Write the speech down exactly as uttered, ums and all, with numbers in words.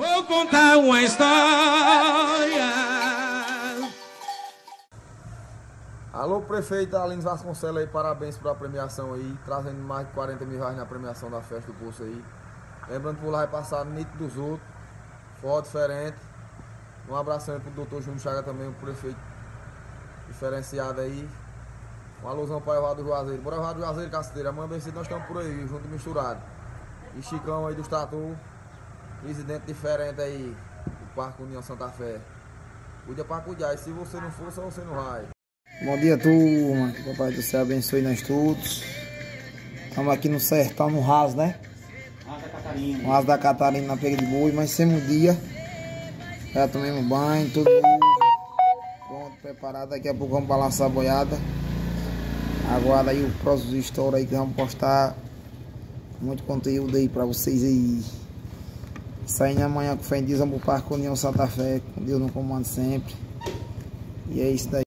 Vou contar uma história. Alô, prefeito Alines Vasconcelos aí, parabéns pela premiação aí, trazendo mais de quarenta mil reais na premiação da festa do curso aí. Lembrando que por lá vai passar nítido dos outros, foto diferente. Um abração aí pro doutor Júnior Chaga também, um prefeito diferenciado aí. Um alusão para o Evado Juazeiro. Bora Evado Juazeiro, Casteira. Amanhã bem cedo nós estamos por aí, junto e misturado. E Chicão aí dos Tatu, presidente diferente aí do Parque União Santa Fé. Cuida para cuidar, e se você não for, só você não vai. Bom dia, turma. Que o Papai do Céu abençoe nós todos. Estamos aqui no sertão, no raso, né? No raso da Catarina, na pega de boi, mas sem um dia. Já tomamos banho, tudo pronto, preparado. Daqui a pouco vamos balançar a boiada. Aguarda aí o próximo story aí que vamos postar muito conteúdo aí pra vocês aí. Saindo amanhã com fé em Deus, vamos pro Parque União Santa Fé, com Deus no comando sempre. E é isso daí.